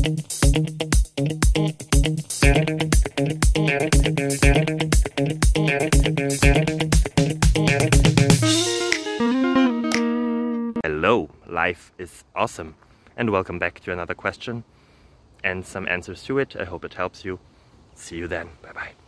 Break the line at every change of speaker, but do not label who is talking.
Hello, life is awesome, and welcome back to another question and some answers to it. I hope it helps you. See you then. Bye bye.